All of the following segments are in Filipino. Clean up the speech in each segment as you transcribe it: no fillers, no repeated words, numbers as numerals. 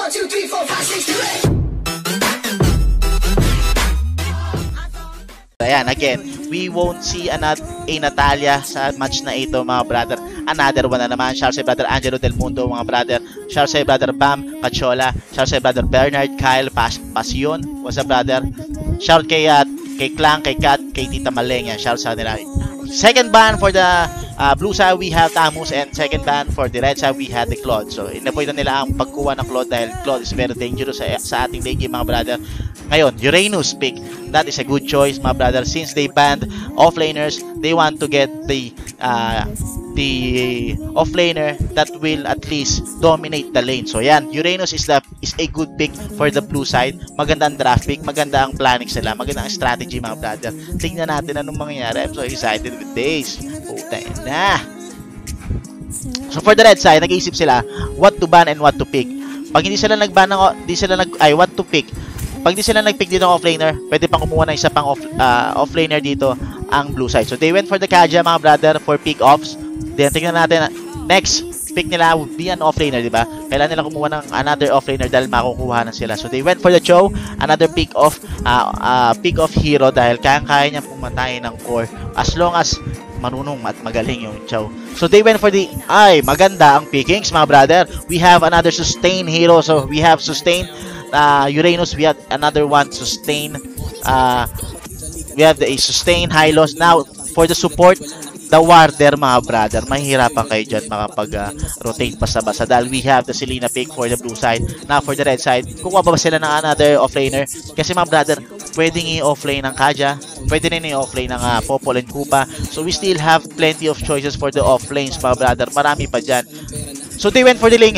1, 2, 3, 4, 5, 6, 7. Ayan, again, we won't see a Natalia sa match na ito, mga brother. Another one na naman. Shoutout sa brother Angelo Del Mundo, mga brother. Shoutout sa brother Bam Cachola. Shoutout sa brother Bernard Kyle Pasion. What's up, brother? Shoutout kay Clang, kay Kat, kay Tita Maleng. Shoutout sa nila. Second ban for the blue side, we have Tamus, and second ban for the red side, we have the Claude. So, inapoy na nila ang pagkuha ng Claude dahil Claude is very dangerous sa ating lane game, mga brother. Ngayon, Uranus pick. That is a good choice, mga brother. Since they banned offlaners, they want to get the offlaner that will at least dominate the lane. So, yan. Uranus is a good pick for the blue side. Maganda ang draft pick. Maganda ang planning sila. Maganda ang strategy, mga brother. Tingnan natin anong mangyayari. I'm so excited with this. Puta na. So, for the red side, nag-iisip sila what to ban and what to pick. Pag hindi sila nag-ban ng what to pick. Pag di sila nag-pick dito ng offlaner, pwede pang kumuha ng isa pang offlaner dito ang blue side. So, they went for the Kaja, mga brother, for pick-offs. Then, tingnan natin, next pick nila would be an offlaner, di ba? Kailangan nila kumuha ng another offlaner dahil makukuha na sila. So, they went for the Cho, another pick-off hero dahil kaya-kaya niya pumatay ng core as long as marunong at magaling yung Cho. So, they went for the, maganda ang pickings, mga brother. We have another sustain hero. So, we have sustain Uranus, we have another one sustain. We have a sustain high loss. Now for the support, the warder, mga brother, mahihirapan kayo dyan makapag-rotate basta-basta dahil we have the Selena pick for the blue side. Now for the red side, kukuha ba sila ng another offlaner? Kasi, mga brother, pwedeng i-offlane ng Kaja, pwede rin i-offlane ng Popol and Koopa. So we still have plenty of choices for the offlanes, mga brother. Marami pa dyan. So they went for the Ling.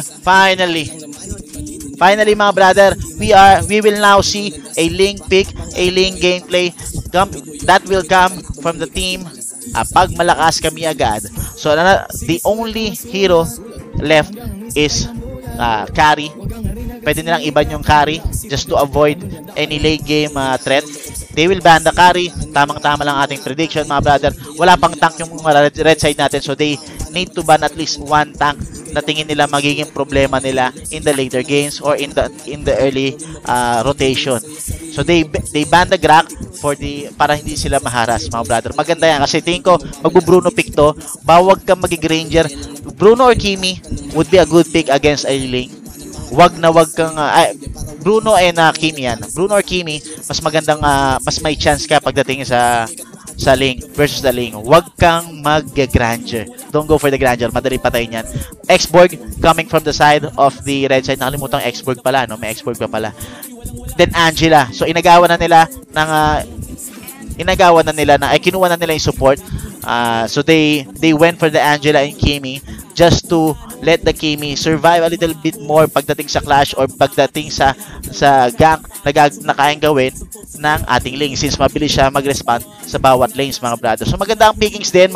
Finally, mga brother, we will now see a Ling pick, a Ling gameplay that will come from the team Pag Malakas Kami Agad. So the only hero left is carry. Pwede nilang iban yung carry just to avoid any late game threat. They will ban the carry. Tamang-tama lang ating prediction, mga brother. Wala pang tank yung red side natin, so they need to ban at least one tank na tingin nila magiging problema nila in the later games or in the early rotation. So they ban the Grak para hindi sila maharas, mga brother. Maganda yan kasi tingin ko magbu-Bruno pick to. Bawag kang magig-Ranger. Bruno or Kimi would be a good pick against a lane. Wag kang Bruno and Kimi yan. Bruno or Kimi, mas magandang mas may chance ka pagdating sa lane versus the lane. Wag kang mag-Granger. Don't go for the Granger. Madali patayin yan. X-Borg coming from the side of the red side. Nakalimutan X-Borg pala, no? May X-Borg pa pala. Then Angela. So inagawa na nila kinuha na nila yung support. So they went for the Angela and Kimi just to let the Kimi survive a little bit more pagdating sa clash or pagdating sa gank na kayang gawin ng ating lane since mabilis siya mag-respond sa bawat lanes, mga brother. So maganda ang pickings din,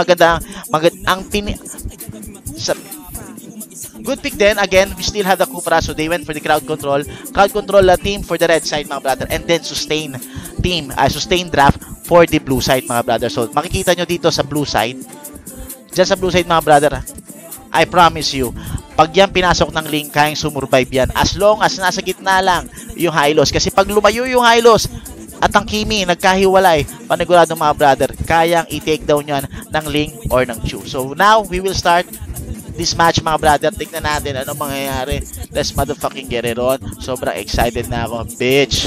good pick din. Again, we still have the Kupra, so they went for the crowd control team for the red side, mga brother, and then sustain draft for the blue side, mga brother. So makikita nyo dito sa blue side, dyan sa blue side, mga brother, I promise you, pag yan pinasok ng link, kayang sumurvive yan as long as nasa gitna lang yung high loss. Kasi pag lumayo yung high loss at ang Kimi nagkahiwalay, paniguradong, mga brother, kayang i-take down yan ng link or ng Chu. So now we will start this match, mga brother. Tignan natin ano mangyayari. Let's motherfucking get it on. Sobrang excited na ako, bitch.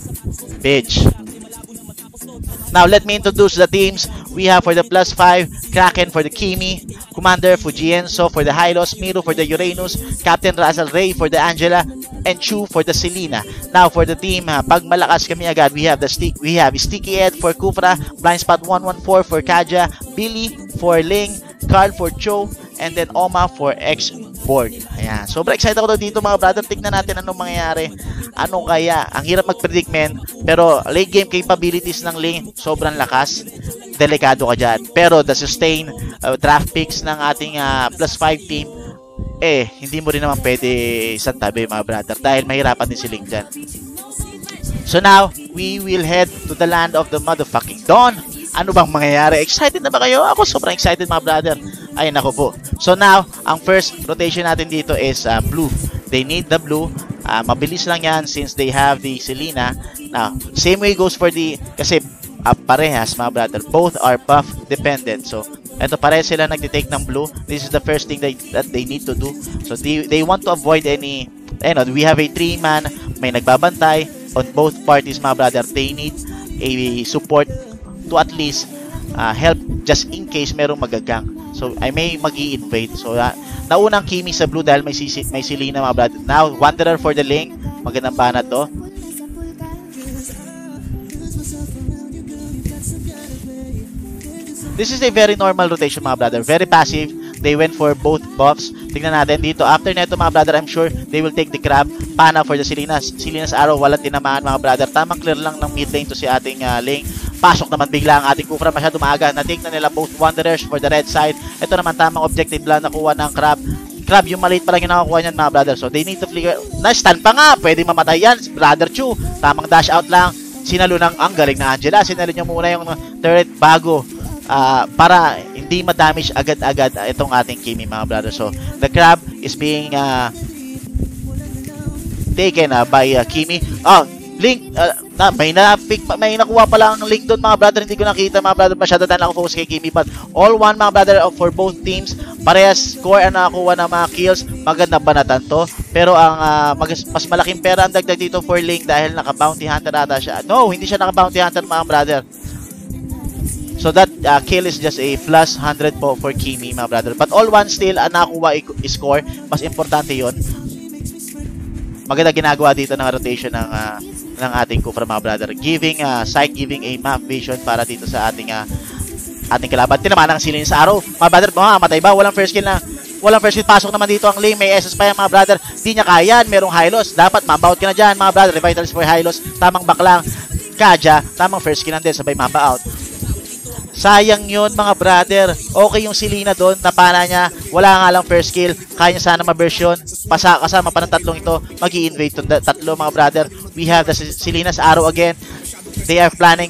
Now, let me introduce the teams. We have for the +5, Kraken for the Kimi, Commander Fujienzo for the Hylos, Miru for the Uranus, Captain Russell Ray for the Angela, and Chu for the Selena. Now, for the team, Pag Malakas Kami Agad, we have Sticky Ed for Kufra, Blind Spot 114 for Kaja, Billy for Ling, Carl for Cho, and then Oma for X-Borg. Ayan. Sobrang excited ako dito, mga brother. Tignan natin anong mangyayari. Ano kaya? Ang hirap mag-predict, men. Pero late game capabilities ng lane, sobrang lakas. Delikado ka dyan. Pero the sustain draft picks ng ating +5 team, hindi mo rin naman pwede isang tabi, mga brother. Dahil mahirapan din si Link dyan. So now, we will head to the land of the motherfucking dawn. Ano bang mangyayari? Excited na ba kayo? Ako sobrang excited, mga brother. Ay, nako po. So now, ang first rotation natin dito is blue. They need the blue. Mabilis lang yan since they have the Selena. Now, same way goes for the, kasi parehas mga brother, both are buff dependent. So, eto parehas sila nagtitake ng blue. This is the first thing that they need to do. So, they want to avoid any, we have a 3-man, may nagbabantay on both parties mga brother. They need a support to at least help just in case merong magagang. So, I may mag-i-invade. So, naunang Kimi sa blue dahil may Selena mga brother. Now, Wanderer for the lane. Magandang bana to. This is a very normal rotation mga brother. Very passive. They went for both buffs. Tingnan natin dito. After neto mga brother, I'm sure they will take the grab. Pana for the Selena's arrow. Walang tinamaan mga brother. Tamang clear lang ng mid lane to si ating lane. Pasok naman bigla ang ating Kufra. Masyado maaga. Na-take na nila both Wanderers for the red side. Ito naman tamang objective lang nakuha ng Crab. Crab yung maliit pa lang yung nakakuha niyan mga brother. So they need to flicker. Na-stun pa nga. Pwede mamatay yan. Brother Chu. Tamang dash out lang. Sinalo ng ang galing na Angela. Sinalo niya muna yung turret bago. Para hindi ma-damage agad-agad itong ating Kimi mga brother. So the Crab is being taken by Kimi. Link, may nakuha pa lang ang link doon mga brother. Hindi ko nakita mga brother. Masyado na lang focus kay Kimi. But all one mga brother for both teams. Parehas score ang nakakuha ng mga kills. Maganda banatan to. Pero ang mas malaking pera ang dagdag dito for Link dahil naka-bounty hunter ata siya. No, hindi siya naka-bounty hunter mga brother. So that kill is just a plus 100 po for Kimi mga brother. But all one still ang nakakuha i-score. Mas importante yon. Maganda ginagawa dito ng rotation ng ating Kufra mga brother. Giving a map vision para dito sa ating kalaban. Tinamaan ang silin sa araw. Mga brother, matay ba? Walang first kill na. Walang first kill. Pasok naman dito ang lane. May SS pa yan mga brother. Di niya kaya. Merong Hylos. Dapat mabout ka na dyan mga brother. Revitals for Hylos. Tamang baklang. Kaja. Tamang first kill din. Sabay mabout. Sayang yun mga brother. Okay yung Selena doon. Napana niya. Wala nga lang first kill. Kaya niya sana ma-version. Kasama pa ng tatlong ito. Mag-i-invade itong tatlo mga brother. We have the Selena's arrow again. They are planning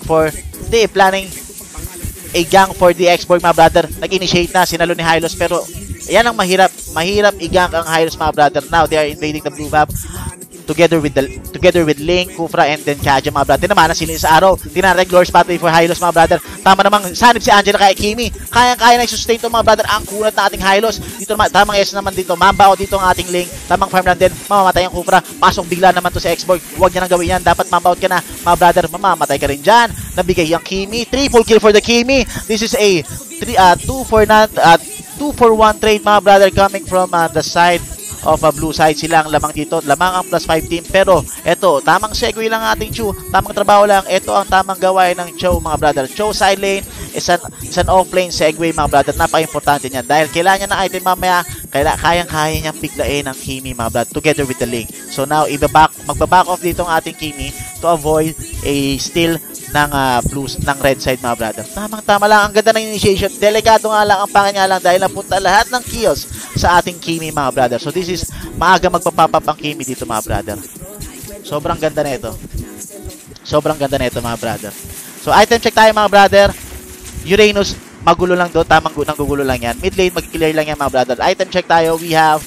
a gang for the X-Borg mga brother. Nag-initiate na. Sinalo ni Hylos. Pero yan ang mahirap. Mahirap i-gang ang Hylos mga brother. Now they are invading the blue map. Together with Link, Kufra, and then Kaja mga brother. Naman na sila sa araw. Tinareg Lord's Pathway for Hylos mga brother. Tama namang sanib si Angela kay Kimi. Kaya na i-sustain to mga brother. Ang kunat na ating Hylos. Dito naman, tamang S naman dito. Mambao dito ang ating Link. Tamang farm lang din. Mamamatay ang Kufra. Pasok bigla naman to si X-Borg. Huwag niya nang gawin yan. Dapat mambaut ka na mga brother. Mamamatay ka rin dyan. Nabigay ang Kimi. Triple kill for the Kimi. This is a 2 for 1 trade mga brother coming from the side of a blue side. Sila ang lamang dito. Lamang ang plus 5 team. Pero, eto, tamang segue lang ating Chu. Tamang trabaho lang. Ito ang tamang gawain ng Cho, mga brother. Cho side lane is an off-lane segue, mga brother. Napaka-importante niyan. Dahil kailangan niya ng item mamaya, kayang-kaya niyang biglain ng Kimi, mga brother, together with the Link. So now, magbaback off dito ang ating Kimi to avoid a steal ng ng red side, mga brother. Tamang-tama lang. Ang ganda ng initiation. Delikado nga lang ang pangan lang dahil napunta lahat ng kills sa ating Kimi, mga brother. So this is maaga magpapapap ang Kimi dito, mga brother. Sobrang ganda na ito. Sobrang ganda na ito, mga brother. So item check tayo, mga brother. Uranus, magulo lang doon. Tamang gugulo lang yan. Mid lane, mag-clear lang yan, mga brother. Item check tayo. We have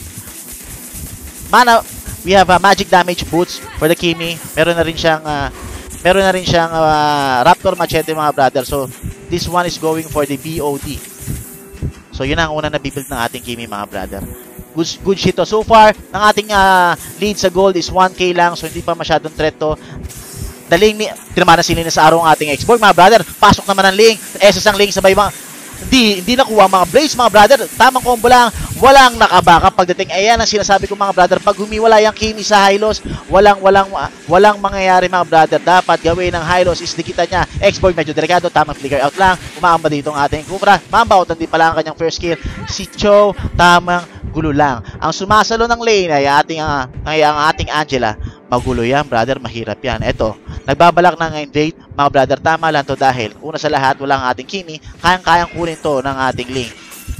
magic damage boots for the Kimi. Meron na rin siyang Raptor Machete, mga brother. So this one is going for the BOD. So yun ang unang nabibuild ng ating Kimi, mga brother. Good shit to. So far, ng ating lead sa gold is 1k lang. So hindi pa masyadong threat to. Daling tinamanan sila sa araw ng ating X-Borg, mga brother. Pasok naman ang Link. SS ang Link sabay mga hindi nakuha mga Blaze, mga brother. Tamang combo lang. Walang nakabaka pagdating. Ayan ang sinasabi ko, mga brother. Pag humiwala yung Kimi sa Hylos, walang mangyayari, mga brother. Dapat gawin ng Hylos is dikitan niya. X-Borg medyo delikado. Tamang flicker out lang. Umaamba dito ang ating Kufra. Mambautan din pala ang kanyang first kill. Si Cho, tamang gulo lang. Ang sumasalo ng lane ay ang ating Angela. Magulo yan, brother. Mahirap yan. Eto, nagbabalak ng invade, mga brother. Tama lang to dahil una sa lahat, wala ang ating Kimi. Kayang-kayang kunin to ng ating Link.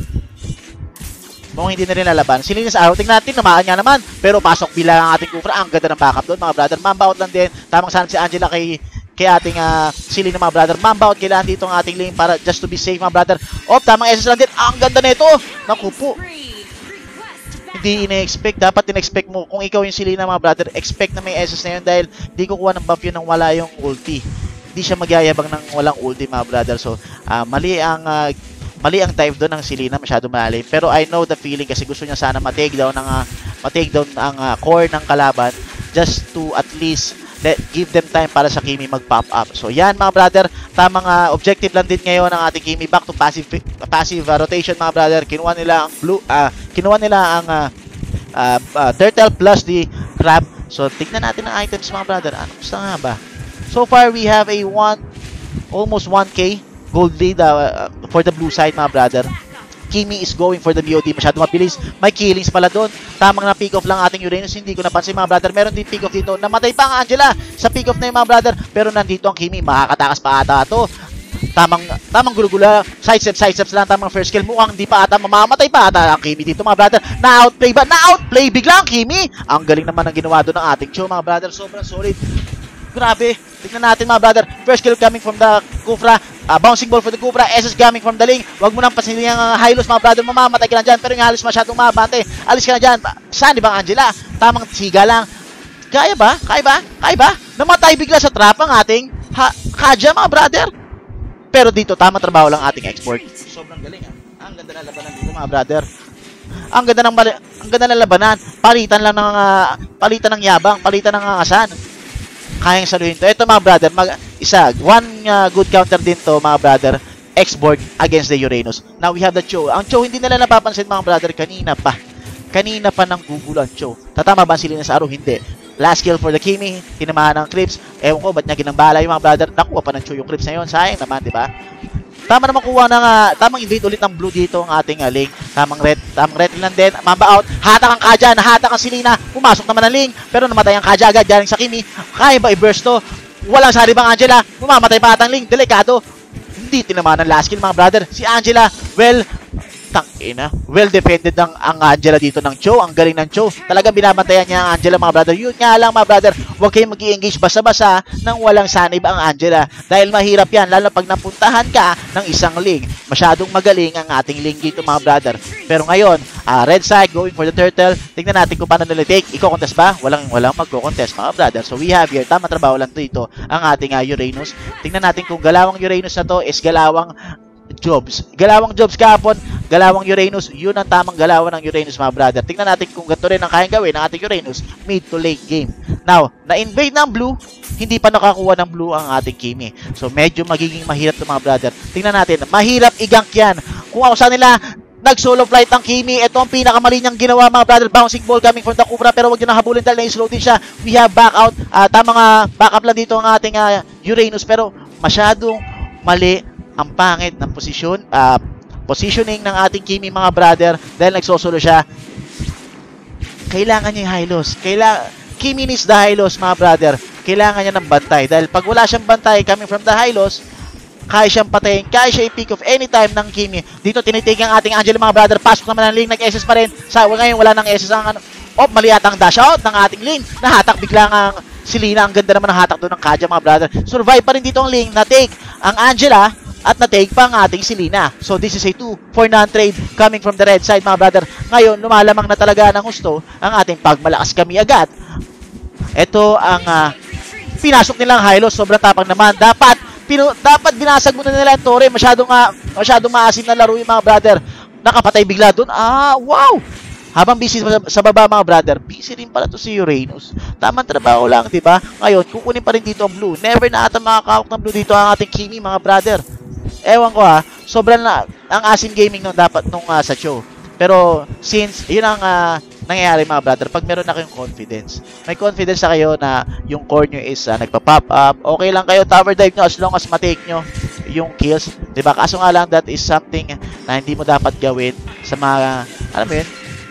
Kung hindi na rin lalaban, silinis araw. Tingnan natin, namaan nga naman. Pero pasok bilang ang ating Kufra. Ang ganda ng backup doon, mga brother. Mambaut lang din. Tamang sanap si Angela kay ating silin ng mga brother. Mambaut kailangan dito ang ating Link para just to be safe, mga brother. Tamang SS lang din. Ang ganda nito. Naku po. hindi ina-expect. Dapat in-expect mo. Kung ikaw yung Selena mga brother, expect na may SS na yun dahil di kukuha ng buff yun nang wala yung ulti. Hindi siya magyayabang ng walang ulti mga brother. So, mali ang dive doon ng Selena, masyado malalim. Pero I know the feeling kasi gusto niya sana ma-take down ang core ng kalaban just to at least give them time para sa Kimi mag-pop up. So yan mga brother, tamang objective lang din ngayon ng ating Kimi. Back to passive rotation mga brother. Kinuha nila ang turtle plus the crab. So tignan natin ang items mga brother. Ano gusto nga ba? So far we have a almost 1k gold lead for the blue side mga brother. Kimi is going for the BOD. Masyado mabilis. May killings pala doon. Tamang na pick off lang ating Uranus. Hindi ko napansin mga brother. Meron din pick off dito. Namatay pa ang Angela sa pick off na yung mga brother. Pero nandito ang Kimi. Makakatakas pa ata ito. Tamang gulugula. Sidesteps lang. Tamang first kill. Mukhang di pa ata. Mamamatay pa ata ang Kimi dito mga brother. Na-outplay ba? Na-outplay bigla ang Kimi. Ang galing naman ang ginawa doon ng ating show mga brother. Sobrang solid. Grabe. Tignan natin mga brother. First kill coming from the Kufra. Bouncing ball for the Cobra. SS coming from the lane. Wag mo nang pasilin yung Hylos mga brother. Mamamatay ka na dyan. Pero yung Hylos masyadong mabante. Alis ka na dyan. Saan di ba Angela? Tamang siga lang. Kaya ba? Namatay bigla sa trap ang ating Kaja mga brother. Pero dito tamang trabaho lang ating export. Sobrang galing Ang ganda na labanan dito mga brother. Ang ganda ng labanan. Palitan ng yabang. Palitan ng angasan. Kayang saluhin to. Ito mga brother, one good counter din to mga brother, X-board against the Uranus. Now we have the Cho. Ang Cho hindi nila napapansin mga brother kanina pa nang gugulo ang Cho. Tatama ba sila sa araw? Hindi. Last kill for the Kimi, tinamahan ng Crips. Ewan ko, ba't niya ginambala yung mga brother? Nakuha pa ng Cho yung Crips na yun. Sayang naman, di ba? Tama naman kuha ng, tamang invade ulit ng blue dito ang ating link. Tamang red lang din. Mamba out. Hatak ang Kaja. Nahatak ang Selena. Pumasok naman ang link. Pero namatay ang Kaja agad. Galing sa Kimi. Kaya ba i-burst to? Walang sari bang Angela? Pumamatay pa atang link. Delikado. Hindi tinamaan ng last kill mga brother. Si Angela, well defended ang Angela dito ng Cho. Ang galing ng Cho. Talagang binabantayan niya ang Angela mga brother. Yun nga lang mga brother, huwag kayong mag-i-engage basa-basa nang walang sanib ang Angela. Dahil mahirap yan, lalo pag napuntahan ka ng isang link. Masyadong magaling ang ating link dito mga brother. Pero ngayon, red side going for the turtle. Tingnan natin kung paano nila take. Iko-contest ba? Walang magko-contest mga brother. So we have here, tama trabaho lang dito ang ating Uranus. Tingnan natin kung galawang Uranus na to is galawang jobs. Galawang jobs kahapon, galawang Uranus, yun ang tamang galawan ng Uranus mga brother. Tingnan natin kung ganito rin ang kayang gawin ng ating Uranus mid to late game. Now, na-invade ng blue, hindi pa nakakuha ng blue ang ating Kimi. So, medyo magiging mahirap ito mga brother. Tingnan natin, mahirap i-gank yan. Kung ako sa nila, nag-solo flight ang Kimi. Ito ang pinakamali niyang ginawa mga brother. Bouncing ball coming from the Cobra pero wag niyo nang habulin dahil na-slow din siya. We have back out. Tamang backup lang dito ang ating Uranus pero masyadong mali ang pangit ng positioning ng ating Kimi mga brother dahil nagsosolo siya. Kailangan niya yung Hylos. Kimi needs the Hylos mga brother. Kailangan niya ng bantay dahil pag wala siyang bantay coming from the Hylos, kaya siyang patayin, kaya siya i-pick off anytime ng Kimi. Dito tinitake ang ating Angela mga brother. Pasok naman ng link, nag-SS pa rin. Ngayon wala nang SS ang mali yata ang dash out ng ating link. Nahatak biglang ang Selena. Ang ganda naman ng hatak doon ng Kaja mga brother. Survive pa rin dito ang link. Na-take ang Angela at na-take pa ang ating Selena. So this is a 2-for-9 trade coming from the red side mga brother. Ngayon lumalamang na talaga ng gusto ang ating pagmalakas kami agad. Ito ang pinasok nilang Hylos. Sobrang tapang naman. Dapat binasag muna nila ang Torre. Masyadong maasim na laro yung mga brother. Nakapatay bigla doon. Wow! Habang busy sa baba mga brother, busy rin pala to si Uranus. Tamang trabaho lang, di ba? Ngayon, kukunin pa rin dito ang blue. Never na ata makakahawak ng blue dito ang ating Kimi mga brother. Ewan ko sobrang ang asim gaming nung dapat sa show. Pero since yun ang nangyayari mga brother, pag meron na kayong confidence, may confidence na kayo na yung core nyo is nagpa-pop up, okay lang kayo tower dive nyo as long as matake nyo yung kills, diba? Kaso nga lang, that is something na hindi mo dapat gawin sa mga, alam mo yun,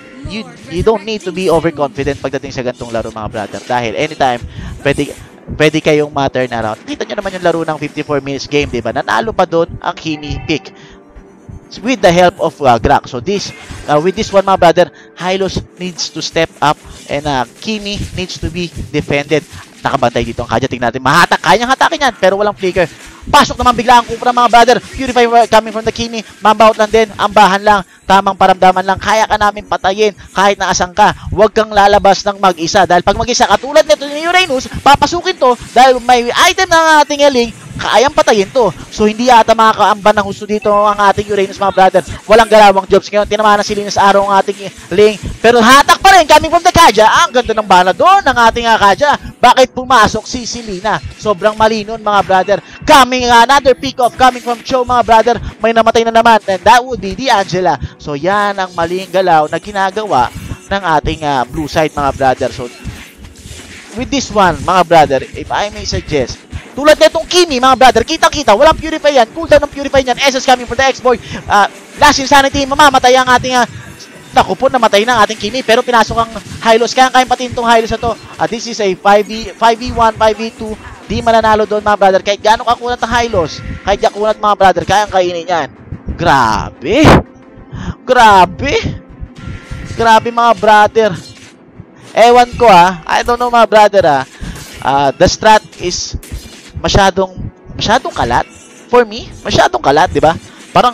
you don't need to be overconfident pagdating sa gantong laro mga brother, dahil anytime pwede kayong ma-turn around. Kita nyo naman yung laro ng 54 minutes game, diba? Nanalo pa doon ang Kimi pick with the help of Grak. So with this one mga brother, Hylos needs to step up and Kimi needs to be defended. Nakabantay dito ang Kaja. Tingnan natin, kayang hatakin yan pero walang flicker. Pasok naman bigla ang Cupra mga brother. Purify coming from the Kimi. Mambaut lang din. Ambahan lang. Tamang paramdaman lang. Kaya ka namin patayin kahit naasan ka. Huwag kang lalabas ng mag-isa. Dahil pag mag-isa, katulad nito ni Uranus, papasukin to dahil may item ng ating Ling, kayang patayin to. So, hindi yata makakaamban ng gusto dito ang ating Uranus, mga brother. Walang galawang jobs ngayon. Tinamaan na si Linus araw ang ating Ling. Pero hatak pa rin coming from the Kaja. Ang ganda ng bala doon ng ating Kaja. Bakit pumasok si Selena? Sobrang mali nun, mga brother. Coming, another pick off coming from Cho, mga brother. May namatay na naman. And that would be the Angela. So, yan ang maling galaw na ginagawa ng ating blue side, mga brother. So, with this one, mga brother, if I may suggest, tulad nitong Kimi, mga brother, kitang-kita, walang purify yan. Cooldown ng purify yan. SS coming for the export. Last insanity, mamamatay ang ating, naku po, namatay na ang ating Kimi. Pero pinasok ang Hylos. Kaya patin itong Hylos na to. This is a 5v1, 5v2. Di mananalo doon, mga brother. Kahit gano'ng kakunat ang Hylos, kahit yakunat, mga brother, kayang kainin yan. Grabe. Grabe. Grabe, mga brother. Ewan ko, I don't know, mga brother, the strat is masyadong kalat. For me, masyadong kalat, di ba? Parang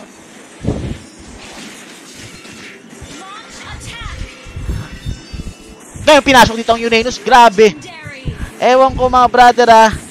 ngayon pinasok dito ang Uranus, grabe. Ewan ko, mga brother,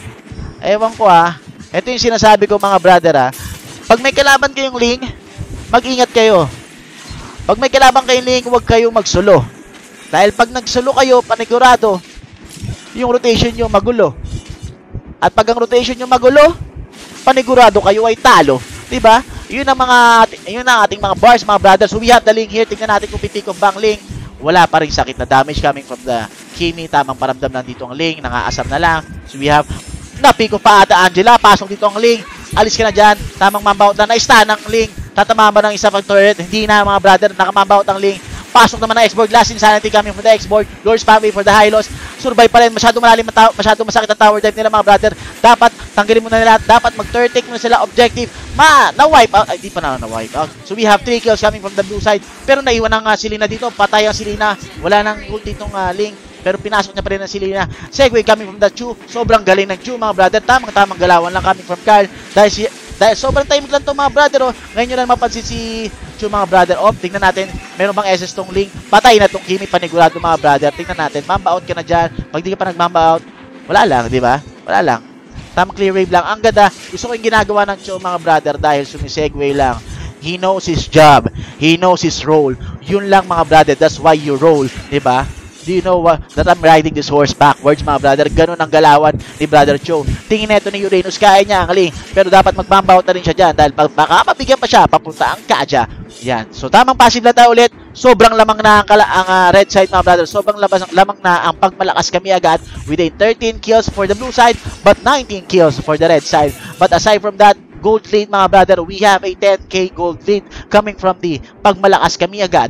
ewan ko, ito yung sinasabi ko, mga brother, pag may kalaban kayong Ling, mag-ingat kayo. Pag may kalaban kayong Ling, huwag kayo magsulo. Dahil pag nagsulo kayo, panigurado, yung rotation nyo magulo. At pag ang rotation nyo magulo, panigurado kayo ay talo. Diba? Yun ang ating mga bars, mga brothers. So we have the Ling here. Tingnan natin kung pipick of bang Ling. Wala pa rin sakit na damage coming from the Kimi. Tamang paramdam lang dito ang Ling. Nangaasar na lang. So we have na-pick of pa ata Angela. Pasok dito ang Ling. Alis ka na dyan. Tamang mambaut na. Na-stun ang Ling. Tatama ba ng isa pang turret? Hindi na, mga brother. Nakamambaut ang Ling. Pasok naman na export. Last insanity coming from the export. Lord's family for the Hylos. Survive pa rin. Masyadong malalim, masyadong masakit ang tower dive nila, mga brother. Dapat, tanggalin mo na nila. Dapat mag-third take mo na sila. Objective. Na-wipe out. Ay, di pa na-wipe out. So, we have 3 kills coming from the blue side. Pero naiwan ang Selena dito. Patay ang Selena. Wala nang ulti itong Ling. Pero pinasok niya pa rin ang Selena. Segue coming from the Chu. Sobrang galing ng Chu, mga brother. Tamang galawan lang coming from Carl. Dahil sobrang timing lang itong mga brother. Ngayon nyo lang mapansin si Chu, mga brother. Tingnan natin. Meron bang SS tong Ling? Patay na tong Kimi. Panigurado, mga brother. Tingnan natin. Mamba out ka na dyan. Pag di ka pa nag-mamba out, wala lang, di ba? Wala lang. Tamang clear wave lang. Ang ganda. Gusto ko yung ginagawa ng Chu, mga brother. Dahil sumisegue lang. He knows his job. He knows his role. Yun lang, mga brother. That's why you roll. Di ba? Do you know that I'm riding this horse backwards, mga brother? Ganun ang galawan ni Brother Cho. Tingin neto ni Uranus, kaya niya ang Ling. Pero dapat magmambaut na rin siya dyan. Dahil baka mabigyan pa siya, papunta ang Kaja. Yan. So, tamang passive lang tayo ulit. Sobrang lamang na ang red side, mga brother. Sobrang lamang na ang pagmalakas kami agad. With a 13 kills for the blue side, but 19 kills for the red side. But aside from that, gold lead, mga brother, we have a 10k gold lead coming from the pagmalakas kami agad.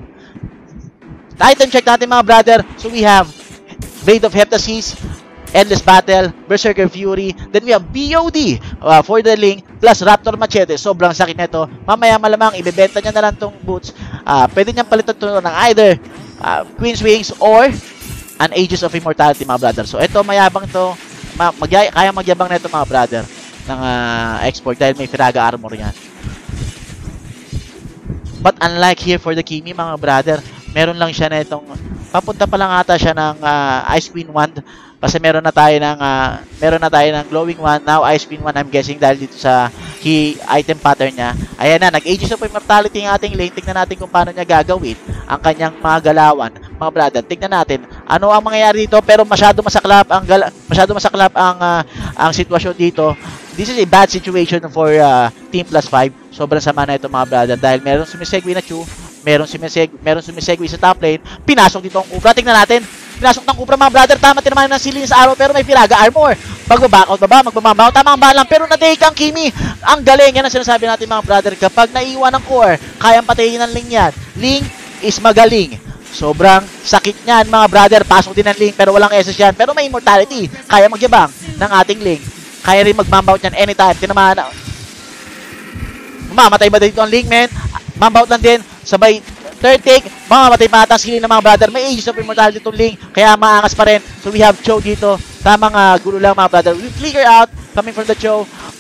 Item check natin, mga brother. So we have Blade of Heptasis, Endless Battle, Berserker Fury. Then we have BOD for the Ling plus Raptor Machete. Sobrang sakit nito. Mamaya malamang ibebenta niya na lang tong boots. Pwede niyang palitan ito ng either Queen's Wings or an Aegis of Immortality, mga brother. So ito, mayabang ito. Kaya magyabang na ito, mga brother, ng export dahil may Firaga armor yan. But unlike here for the Kimi, mga brother, meron lang siya na itong, papunta pa lang ata siya ng Ice Queen Wand. Kasi meron na tayo ng Glowing Wand. Now Ice Queen Wand, I'm guessing dahil dito sa key item pattern niya. Ayan na, nag-Aegis of Immortality ang ating Lane. Tignan natin kung paano niya gagawin ang kanyang mga galawan. Mga brother, tignan natin ano ang mangyayari dito. Pero masyado masaklap ang sitwasyon dito. This is a bad situation for Team Plus 5. Sobrang sama na ito, mga brother. Dahil meron sumisegue na Chu. Meron sumisegue sa top lane. Pinasok dito ang Cupra. Tingnan natin. Pinasok ng Cupra, mga brother. Tama, tinaman ng Selena sa araw. Pero may Firaga armor. Pag-back out ba? Magmamambaw. Tama ang balang. Pero na-take ang Kimi. Ang galing. Yan ang sinasabi natin, mga brother. Kapag naiwan ng core, kayang patayin ng Ling yan. Ling is magaling. Sobrang sakit niyan, mga brother. Pasok din ng Ling. Pero walang SS yan. Pero may immortality. Kaya magyabang ng ating Ling. Kaya rin magmambaw yan anytime. Tinamaan na. Mamatay ba dito ang Ling, man? Mambaut lang din. Sabay third take, mamamatay pa ata sila ng mga brother. May Aegis of Immortality itong Ling, kaya maangas pa rin. So we have Cho dito. Tamang gulo lang, mga brother. We flicker out coming from the Cho.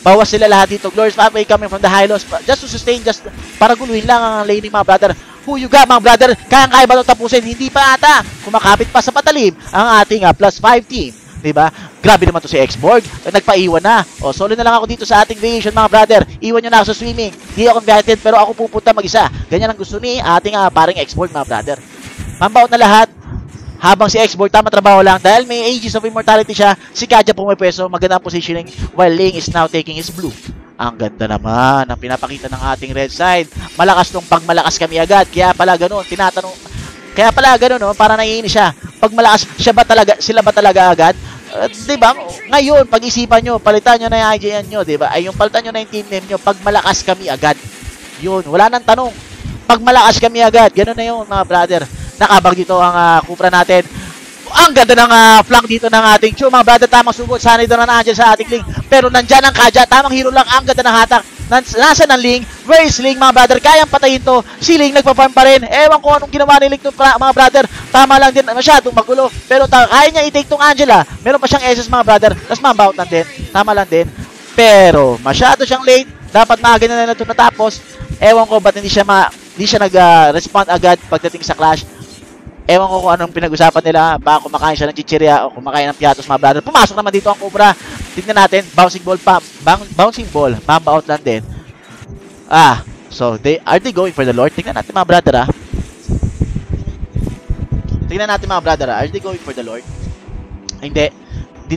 Bawas sila lahat dito. Glorious pathway coming from the high lows. Just to sustain, just para guluhin lang ang laning mga brother. Who you got mga brother? Kayang-kaya ba ito tapusin? Hindi pa ata. Kumakapit pa sa patalim ang ating plus 5 team. Diba? Grabe naman to si X-Borg. Nagpaiwan na. O, solo na lang ako dito sa ating variation mga brother. Iwan nyo na ako sa swimming. Hindi ako invited pero ako pupunta mag-isa. Ganyan ang gusto ni ating paring X-Borg mga brother. Mambaut na lahat. Habang si X-Borg tama trabaho lang dahil may Aegis of Immortality siya, si Kaja pumipwesto, magandang positioning while Ling is now taking his blue. Ang ganda naman ang pinapakita ng ating red side. Malakas tong pagmalakas kami agad. Kaya pala ganoon, tinatanong. Kaya pala ganoon, no, para naiinis siya. Pag malakas, sila ba talaga agad? 'Di ba? Ngayon, pag-isipan nyo, palitan nyo na yung IGN nyo, 'di ba? Ay yung palitan nyo na yung team name nyo, pag malakas kami agad. 'Yun, wala nang tanong. Pag malakas kami agad, ganoon na 'yun, mga brother. Nakabag dito ang Cupra natin. Ang ganda ng flank dito ng ating Chu, mga brother. Tamang sugod. Sana ito na nandiyan sa ating Ling. Pero nandyan ang Kaja. Tamang hero lang. Ang ganda ng hatak. Nasa ng Ling. Where is Ling, mga brother? Kayang patayin to. Si Ling nagpa-farm pa rin. Ewan ko anong ginawa ni Ling to, mga brother. Tama lang din. Masyadong magulo. Pero kaya niya i-take tong Angela. Meron pa siyang SS, mga brother. Tapos mambaut lang din. Tama lang din. Pero masyado siyang late. Dapat maaga na ito natapos. Ewan ko ba't hindi siya nag-respond agad pagdating sa clash. Ewan ko kung anong pinag-usapan nila. Baka kumakain siya ng chichirya o kumakain ng piatos, mga brother. Pumasok naman dito ang Cobra. Tignan natin. Bouncing ball pa. Bouncing ball. Mamba out lang din. So, are they going for the Lord? Tignan natin, mga brother, Tignan natin, mga brother, Are they going for the Lord? Hindi. Di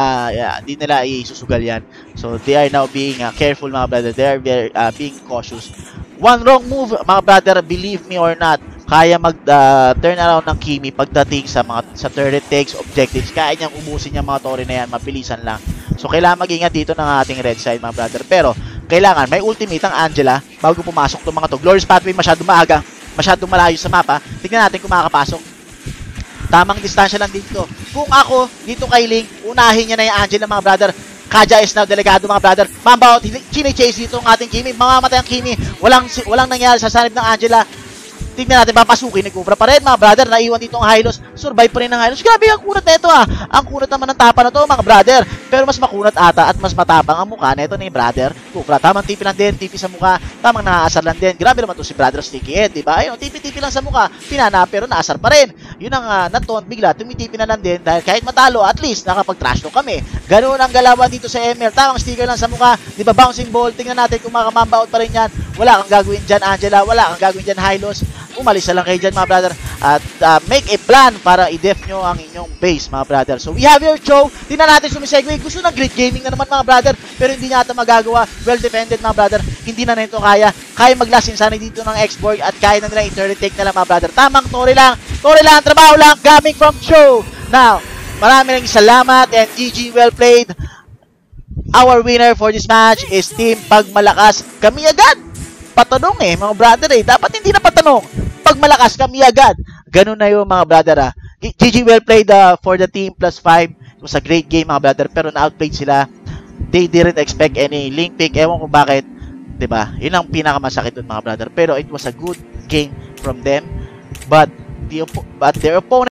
nila isusugal yan. So, they are now being careful, mga brother. They are being cautious. One wrong move, mga brother, believe me or not, kaya mag-turn around ng Kimi pagdating sa turret takes, objectives. Kaya niyang ubusin yung mga torre na yan, mabilisan lang. So, kailangan mag-ingat dito ng ating red side, mga brother. Pero, kailangan, may ultimate ang Angela bago pumasok itong mga to. Glorious pathway, masyadong maaga, masyadong malayo sa mapa. Tignan natin kung makakapasok. Tamang distansya lang dito. Kung ako, dito kay Ling, unahin niya na yung Angela, mga brother. Kaja is now delegado, mga brother. Mambaut, chine-chase dito ang ating Kimi. Mamamatay ang Kimi. Walang nangyari sa sanib ng Angela. Tignan natin, papasukin ni Cobra pa rin, mga brother. Naiwan dito ang Hylos. Survive pa rin ang Hylos. Grabe ang kunat na ito, Ang kunat naman ng tapa na to, mga brother. Pero mas makunat ata at mas matapang ang mukha na ito ni brother Cobra. Tamang tipi lang din, tipi sa mukha. Tamang naaasar lang din. Grabe naman to si brother Sticky Head, diba? Ayun, tipi-tipi lang sa mukha. Pinana, pero naasar pa rin. Yun ang naton, bigla, tumitipi na lang din. Dahil kahit matalo, at least, nakapag-trash talk kami. Ganoon ang galawan dito sa ML. Tamang sticker lang sa mukha. Diba, bouncing ball. Tingnan natin kung makamambaut pa rin yan. Wala kang gagawin dyan, Angela. Wala kang gagawin dyan, Hylos. Umalis na lang kayo dyan, mga brother, at make a plan para i-def nyo ang inyong base, mga brother. So, we have your show. Tingnan natin sumisegue. Gusto ng great gaming na naman, mga brother, pero hindi niya ata magagawa. Well defended, mga brother. Hindi na nito kaya. Kaya mag-last insanity dito ng X-Borg at kaya na nila i-turret take na lang, mga brother. Tamang Tori lang, trabaho lang, coming from show. Now, maraming salamat and GG, well played. Our winner for this match is Team Pagmalakas Kami Agad. Patanong mga brother Dapat hindi na patanong. Pag malakas kami agad. Ganun na yung mga brother GG, well played for the team plus 5. It was a great game, mga brother. Pero na-outplayed sila. They didn't expect any link pick. Ewan ko bakit. Diba? Yun ang pinakamasakit dun, mga brother. Pero it was a good game from them. But their opponent